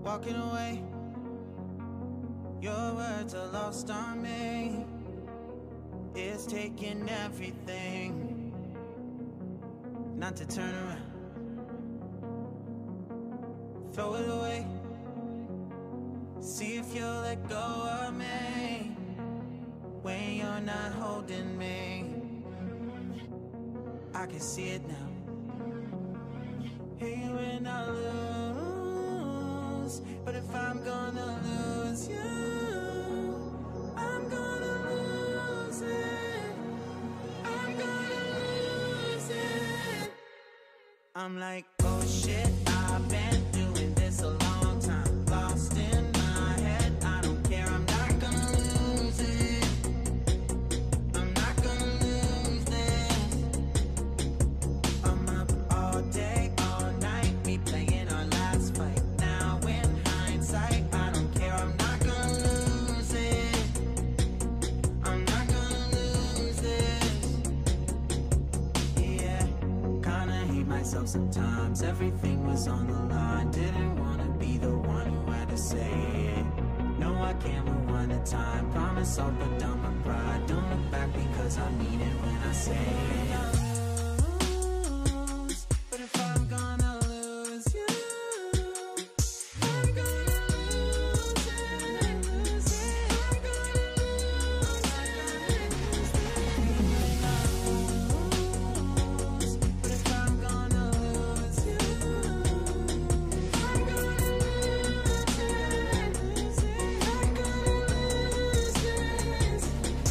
walking away. Your words are lost on me. It's taking everything not to turn around. Throw it away. See if you'll let go of me when you're not holding me. I can see it now. Hey, when I lose, but if I'm gonna lose you, I'm gonna lose it. I'm gonna lose it. I'm like, oh shit, I've been doing this a long time. Lost in my head, I don't care, I'm not gonna lose it. I'm not gonna lose this. I'm up all day, all night, we playing our last fight. Now in hindsight, I don't care, I'm not gonna lose it. I'm not gonna lose this. Yeah, kinda hate myself sometimes. Everything was on the line. Didn't wanna be the one who had to say it. No, I can't rewind the time. Promise I'll put down my pride. Don't look back because I mean it when I say it. But if I'm gonna lose you, I'm gonna lose it. I'm gonna lose it. But if I'm gonna lose you, I'm gonna lose it. I'm gonna lose this.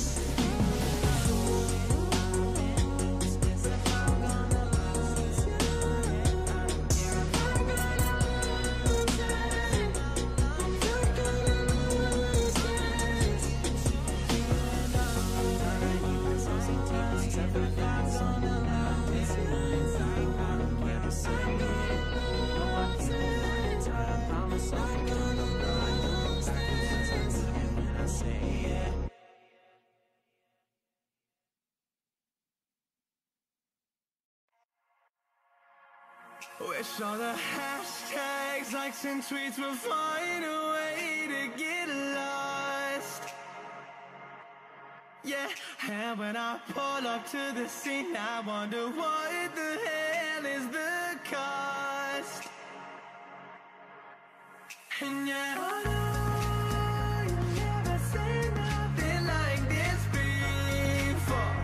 If I'm gonna lose you, I don't care. I'm gonna lose it. I'm not gonna lose this. Sometimes everything's on the line. It's hindsight, I don't care to say it. No, I can't time. I promise I'm gonna lose this. When I say it. Wish all the hashtags, likes and tweets would find a way to get lost. Yeah, and when I pull up to the scene, I wonder what the hell is the cost. And yeah, I know you've never seen nothing like this before.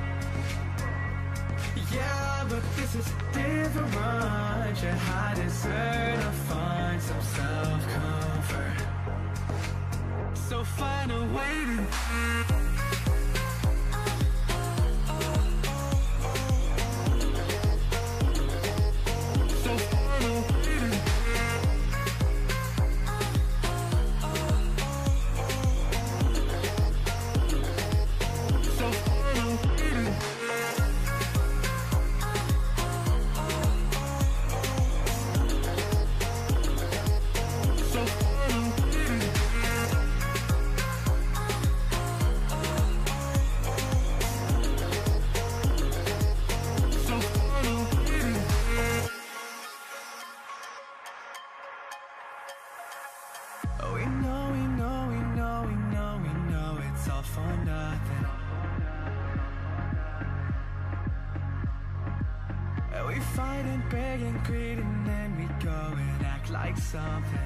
Yeah, but this is different. I deserve to find some self-comfort. So find a way to it's all for nothing. We fight and beg and greed, and then we go and act like something.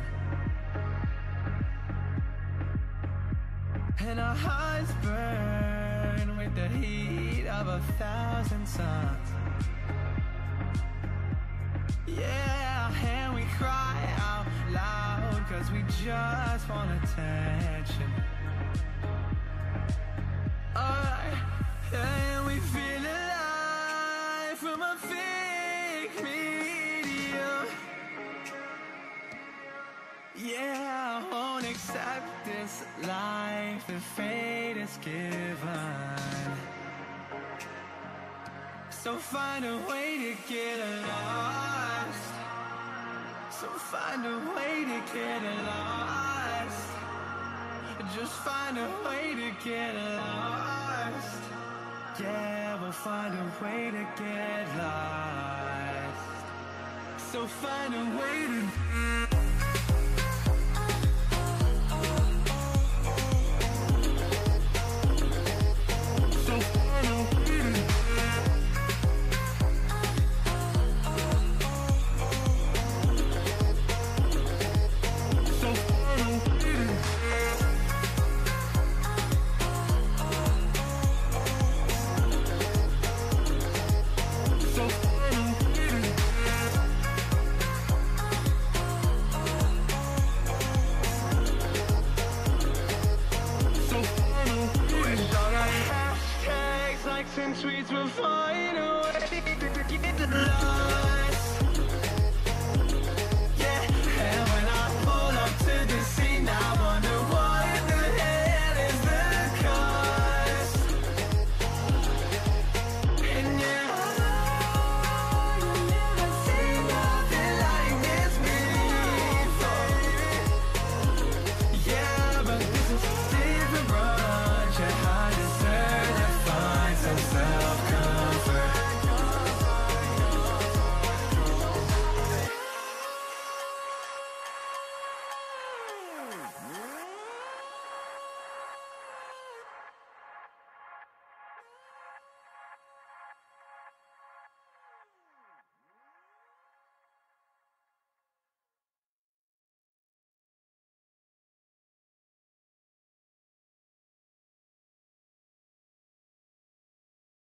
And our hearts burn with the heat of 1,000 suns. Yeah, and we cry out loud, cause we just want attention. And we feel alive from a fake medium. Yeah, I won't accept this life that fate is given. So find a way to get lost. So find a way to get lost. Just find a way to get lost. Yeah, we'll find a way to get lost. So find a way to and tweets will find a way to get lost.